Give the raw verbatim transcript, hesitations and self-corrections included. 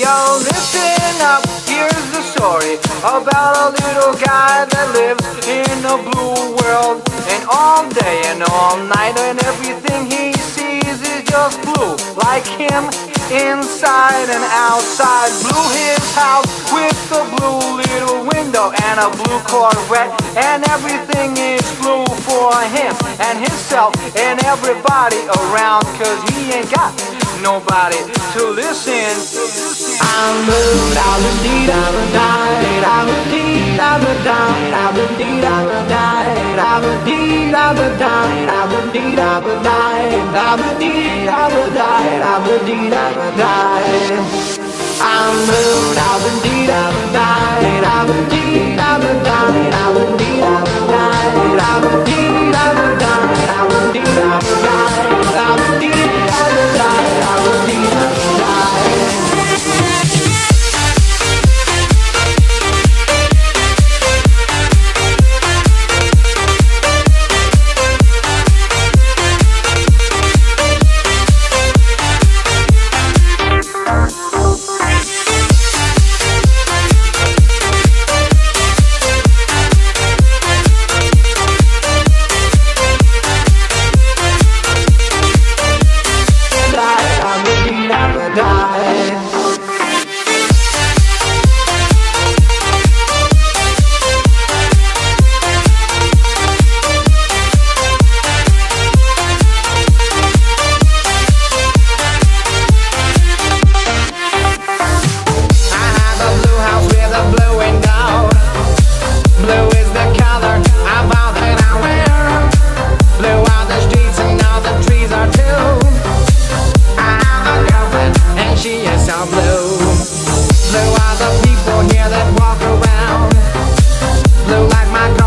Yo, listen up, here's the story about a little guy that lives in a blue world. And all day and all night and everything he sees is just blue. Like him, inside and outside. Blue his house with a blue little window and a blue Corvette. And everything is blue for him and himself and everybody around, cause he ain't got nobody to listen. I'm blue, da da dee da da da da dee da da da da dee da da da da dee da da da da dee da da da da dee da da da da dee da da. I'm blue, da da dee da da da da dee da da da da dee da da da da dee da da da da dee da da da dee da da da dee da da. Blue are the people here that walk around. Blue like my car.